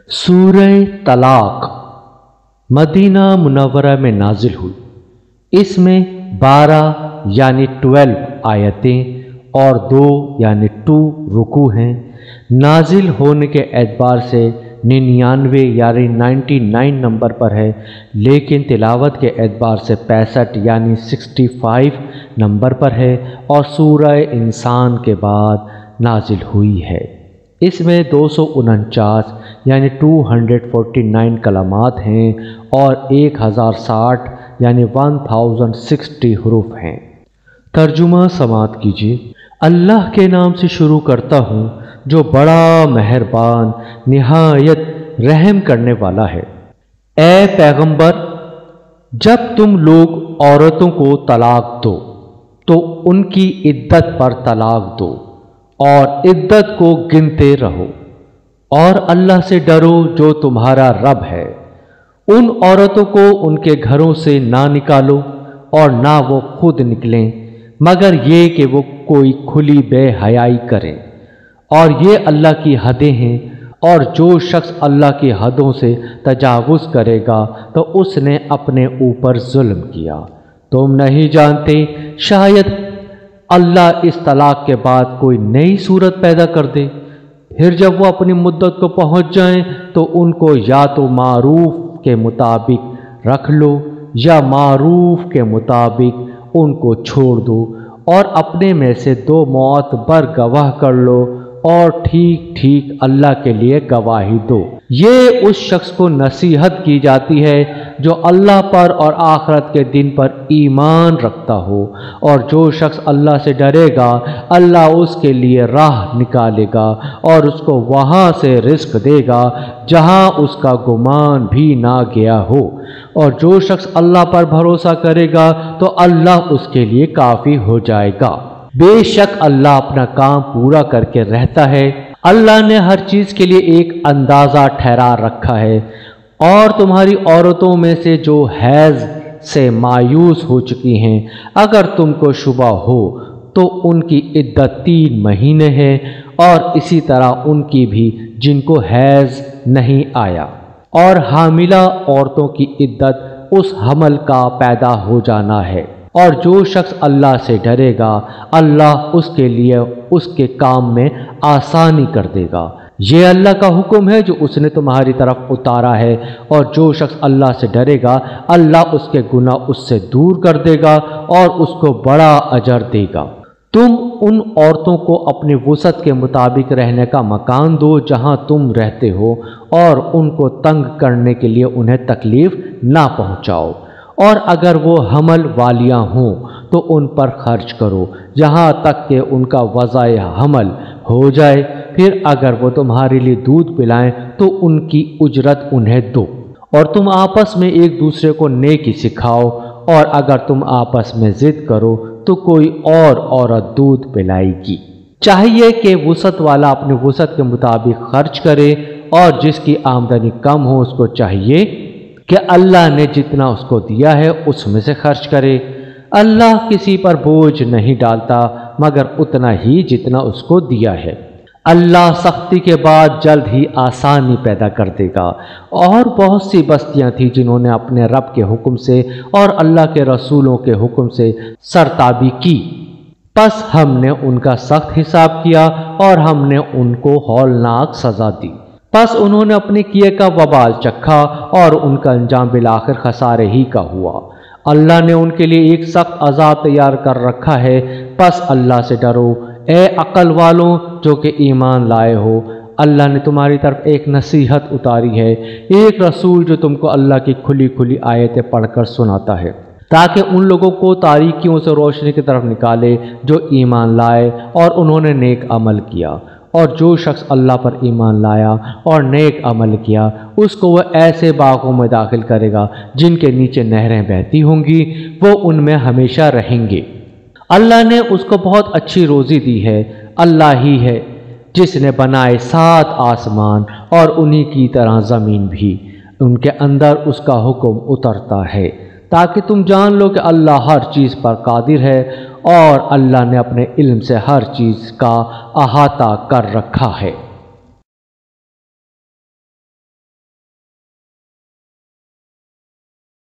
सूरह तलाक Medina Munawwara में नाजिल हुई। इसमें 12 यानी 12 आयतें और 2 यानी 2 रुकू हैं। नाजिल होने के एतबार से 99 यानी 99 नंबर पर है, लेकिन तिलावत के एतबार से 65 यानी 65 नंबर पर है और सूरह इंसान के बाद नाजिल हुई है। इसमें 249 यानी 249 कलमात हैं और 1060 यानी 1060 हरूफ हैं। तर्जुमा समात कीजिए। अल्लाह के नाम से शुरू करता हूँ जो बड़ा मेहरबान निहायत रहम करने वाला है। ए पैगंबर, जब तुम लोग औरतों को तलाक दो तो उनकी इद्दत पर तलाक दो और इद्दत को गिनते रहो और अल्लाह से डरो जो तुम्हारा रब है। उन औरतों को उनके घरों से ना निकालो और ना वो खुद निकलें, मगर ये कि वो कोई खुली बेहयाई करें, और ये अल्लाह की हदें हैं। और जो शख्स अल्लाह की हदों से तजावुज़ करेगा तो उसने अपने ऊपर जुल्म किया। तुम नहीं जानते, शायद अल्लाह इस तलाक के बाद कोई नई सूरत पैदा कर दे। फिर जब वो अपनी मुद्दत को पहुंच जाएं तो उनको या तो मारूफ के मुताबिक रख लो या मारूफ के मुताबिक उनको छोड़ दो, और अपने में से 2 मोअतबर गवाह कर लो और ठीक ठीक अल्लाह के लिए गवाही दो। ये उस शख्स को नसीहत की जाती है जो अल्लाह पर और आखिरत के दिन पर ईमान रखता हो, और जो शख्स अल्लाह से डरेगा अल्लाह उसके लिए राह निकालेगा और उसको वहाँ से रिस्क देगा जहाँ उसका गुमान भी ना गया हो। और जो शख्स अल्लाह पर भरोसा करेगा तो अल्लाह उसके लिए काफ़ी हो जाएगा। बेशक अल्लाह अपना काम पूरा करके रहता है। अल्लाह ने हर चीज़ के लिए एक अंदाज़ा ठहरा रखा है, और तुम्हारी औरतों में से जो हैज़ से मायूस हो चुकी हैं, अगर तुमको शुबा हो तो उनकी इद्दत 3 महीने है, और इसी तरह उनकी भी जिनको हैज़ नहीं आया। और हामिला औरतों की इद्दत उस हमल का पैदा हो जाना है। और जो शख्स अल्लाह से डरेगा अल्लाह उसके लिए उसके काम में आसानी कर देगा। ये अल्लाह का हुक्म है जो उसने तुम्हारी तरफ उतारा है, और जो शख्स अल्लाह से डरेगा अल्लाह उसके गुनाह उससे दूर कर देगा और उसको बड़ा अजर देगा। तुम उन औरतों को अपनी वुसअत के मुताबिक रहने का मकान दो जहां तुम रहते हो, और उनको तंग करने के लिए उन्हें तकलीफ ना पहुंचाओ। और अगर वो हमल वालियां हों तो उन पर खर्च करो यहाँ तक कि उनका वज़ाए हमल हो जाए। फिर अगर वो तुम्हारे लिए दूध पिलाएं तो उनकी उजरत उन्हें दो, और तुम आपस में एक दूसरे को नेकी सिखाओ। और अगर तुम आपस में ज़िद करो तो कोई और औरत दूध पिलाएगी। चाहिए कि वुसअत वाला अपनी वुसअत के मुताबिक खर्च करे, और जिसकी आमदनी कम हो उसको चाहिए कि अल्लाह ने जितना उसको दिया है उसमें से खर्च करे। अल्लाह किसी पर बोझ नहीं डालता मगर उतना ही जितना उसको दिया है। अल्लाह सख्ती के बाद जल्द ही आसानी पैदा कर देगा। और बहुत सी बस्तियां थीं जिन्होंने अपने रब के हुक्म से और अल्लाह के रसूलों के हुक्म से सरताबी की, बस हमने उनका सख्त हिसाब किया और हमने उनको हौलनाक सज़ा दी। बस उन्होंने अपने किए का वबाल चखा और उनका अंजाम बिलाखिर खसारे ही का हुआ। अल्लाह ने उनके लिए एक सख्त अजाब तैयार कर रखा है। बस अल्लाह से डरो ए अक्ल वालों जो कि ईमान लाए हो। अल्लाह ने तुम्हारी तरफ एक नसीहत उतारी है, एक रसूल जो तुमको अल्लाह की खुली खुली आयतें पढ़कर सुनाता है, ताकि उन लोगों को तारीकियों से रोशनी की तरफ निकाले जो ईमान लाए और उन्होंने नेक अमल किया। और जो शख्स अल्लाह पर ईमान लाया और नेक अमल किया उसको वह ऐसे बागों में दाखिल करेगा जिनके नीचे नहरें बहती होंगी, वो उनमें हमेशा रहेंगे। अल्लाह ने उसको बहुत अच्छी रोज़ी दी है। अल्लाह ही है जिसने बनाए 7 आसमान और उन्हीं की तरह ज़मीन भी, उनके अंदर उसका हुक्म उतरता है, ताकि तुम जान लो कि अल्लाह हर चीज़ पर कादिर है, और अल्लाह ने अपने इल्म से हर चीज़ का अहाता कर रखा है।